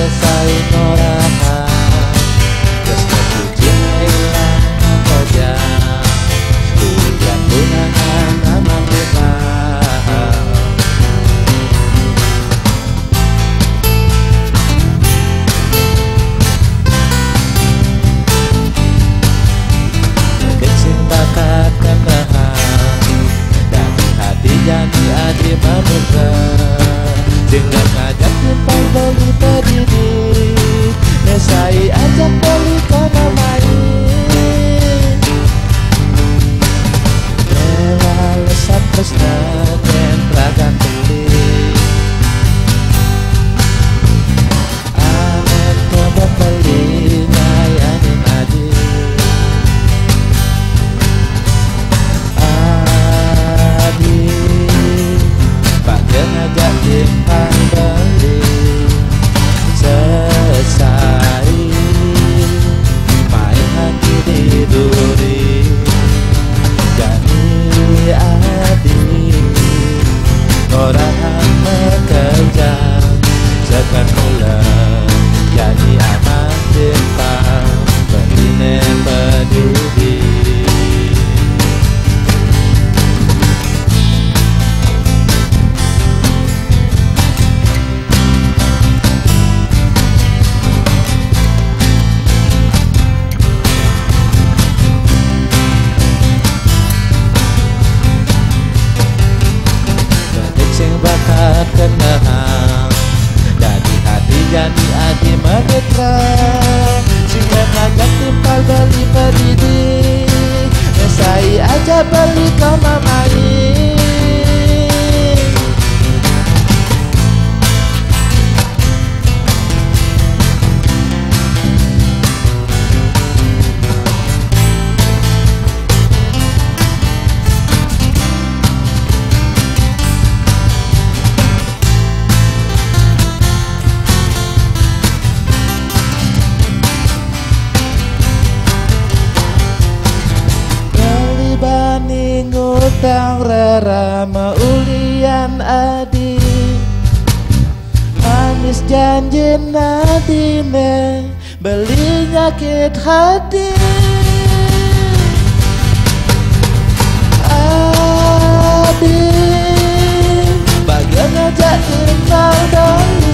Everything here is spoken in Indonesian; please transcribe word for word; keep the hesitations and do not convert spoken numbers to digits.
selesai norahan terus kepucin hilang saja udah punangan nama kita mungkin bakat kenahan dari hati jadi adi manusia dengan ngajak timpal beli pedidi nesai ajak beli kona main lewat lesat pesna dan ragan beli anet coba beli ngayanin adi adi bagian ngajak timpal beli selesai main hati di duri jadi adi orang mekejang sekan mula jadi aman timpal beli pedidi bakat kenahan dari hati jadi adi menetra sehingga ngajak timpal beli pedidi nesai aja beli kau mamain ngutang rerama ulian adi manis janji nadine beli nyakit hati adi bagian ngajak timbal dong